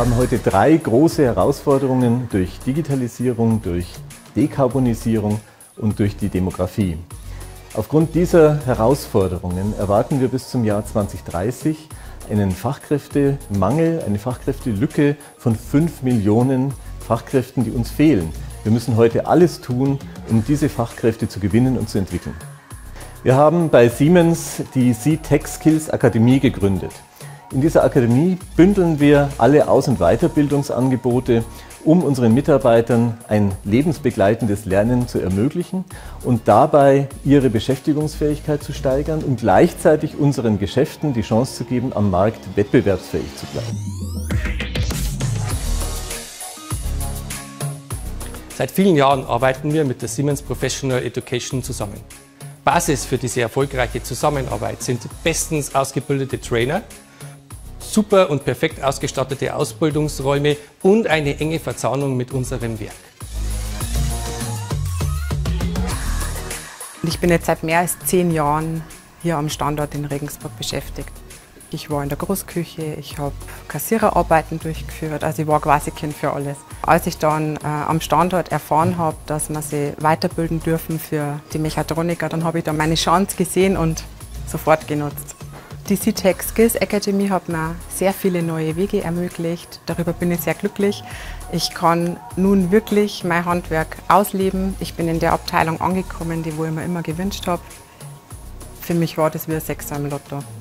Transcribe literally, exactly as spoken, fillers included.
haben heute drei große Herausforderungen durch Digitalisierung, durch Dekarbonisierung und durch die Demografie. Aufgrund dieser Herausforderungen erwarten wir bis zum Jahr zweitausenddreißig einen Fachkräftemangel, eine Fachkräftelücke von fünf Millionen Fachkräften, die uns fehlen. Wir müssen heute alles tun, um diese Fachkräfte zu gewinnen und zu entwickeln. Wir haben bei Siemens die C-Tech-Skills Akademie gegründet. In dieser Akademie bündeln wir alle Aus- und Weiterbildungsangebote, um unseren Mitarbeitern ein lebensbegleitendes Lernen zu ermöglichen und dabei ihre Beschäftigungsfähigkeit zu steigern und gleichzeitig unseren Geschäften die Chance zu geben, am Markt wettbewerbsfähig zu bleiben. Seit vielen Jahren arbeiten wir mit der Siemens Professional Education zusammen. Basis für diese erfolgreiche Zusammenarbeit sind bestens ausgebildete Trainer, super und perfekt ausgestattete Ausbildungsräume und eine enge Verzahnung mit unserem Werk. Ich bin jetzt seit mehr als zehn Jahren hier am Standort in Regensburg beschäftigt. Ich war in der Großküche, ich habe Kassiererarbeiten durchgeführt, also ich war quasi Kind für alles. Als ich dann äh, am Standort erfahren habe, dass wir sie weiterbilden dürfen für die Mechatroniker, dann habe ich da meine Chance gesehen und sofort genutzt. Die C-Tech Skills Academy hat mir sehr viele neue Wege ermöglicht. Darüber bin ich sehr glücklich. Ich kann nun wirklich mein Handwerk ausleben. Ich bin in der Abteilung angekommen, die wo ich mir immer gewünscht habe. Für mich war das wie ein Sechser im Lotto.